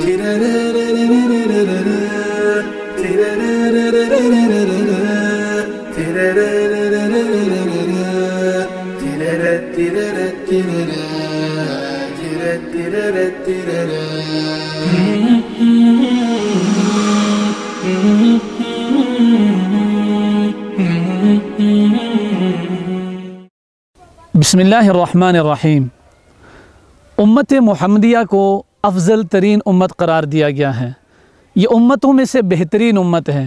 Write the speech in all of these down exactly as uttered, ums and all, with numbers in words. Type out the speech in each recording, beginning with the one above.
बिस्मिल्लाहिर्रहमानिर्रहीम। उम्मत मुहम्मदिया को अफजल तरीन उम्मत करार दिया गया है। ये उम्मतों में से बेहतरीन उम्मत है।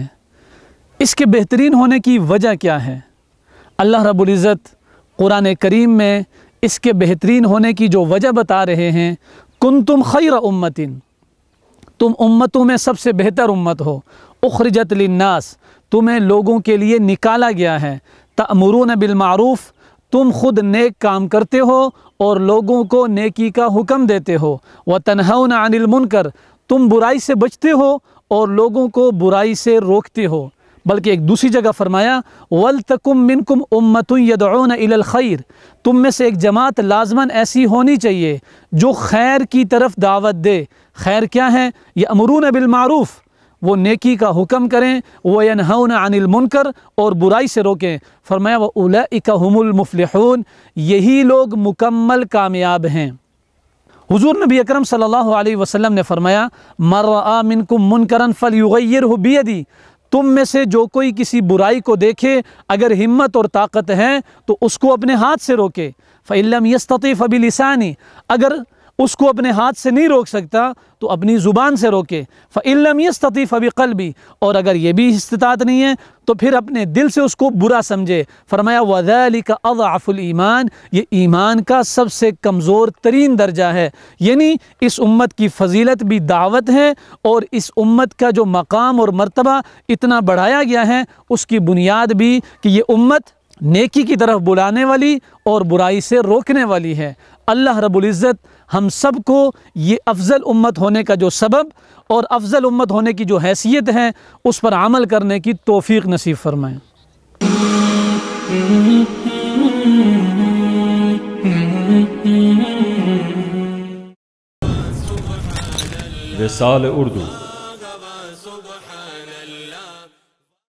इसके बेहतरीन होने की वजह क्या है? अल्लाह रब्बुल इज़्ज़त कुरान करीम में इसके बेहतरीन होने की जो वजह बता रहे हैं, कुंतुम खैर उम्मतिन, तुम उम्मतों में सबसे बेहतर उम्मत हो। उखरिजत लिन्नास, तुम्हें लोगों के लिए निकाला गया है। तअमुरून बिल मारूफ, तुम खुद नेक काम करते हो और लोगों को नेकी का हुक्म देते हो। व तनहौना अनिल मुनकर, तुम बुराई से बचते हो और लोगों को बुराई से रोकते हो। बल्कि एक दूसरी जगह फरमाया, वल तकुम मिनकुम उम्मतुन यदऊना इलल खैर, तुम में से एक जमात लाजमन ऐसी होनी चाहिए जो खैर की तरफ दावत दे। खैर क्या है? यअमुरून बिल मारूफ, वो नेकी का हुक्म करें, व यनहौना अनिल मुनकर, और बुराई से रोकें। फरमाया व उलैइका हुमुल मुफ्लिहून, यही लोग मुकम्मल कामयाब हैं। हुजूर नबी अकरम सल्लल्लाहु अलैहि वसल्लम ने फरमाया, मर रआ मिनकुम मुनकरन फलयुगय्यिरहु बियदी, तुम में से जो कोई किसी बुराई को देखे, अगर हिम्मत और ताकत है तो उसको अपने हाथ से रोके। फ़इल्लम यस्तति फ़बिलिसानी, अगर उसको अपने हाथ से नहीं रोक सकता तो अपनी ज़ुबान से रोके। फ़इल्लम यस्तति फ़बिक़ल्बी, और अगर ये भी इस्तिताअत नहीं है तो फिर अपने दिल से उसको बुरा समझे। फरमाया वज़ालिका अज़अफ़ुल ईमान, ये ईमान का सबसे कमज़ोर तरीन दर्जा है। यानी इस उम्मत की फ़जीलत भी दावत है, और इस उम्मत का जो मकाम और मर्तबा इतना बढ़ाया गया है, उसकी बुनियाद भी कि ये उम्मत नेकी की तरफ बुलाने वाली और बुराई से रोकने वाली है। अल्लाह रब्बुल इज़्ज़त हम सब को ये अफजल उम्मत होने का जो सबब और अफजल उम्मत होने की जो हैसियत है, उस पर अमल करने की तौफीक नसीब फरमाएं। विसाल उर्दू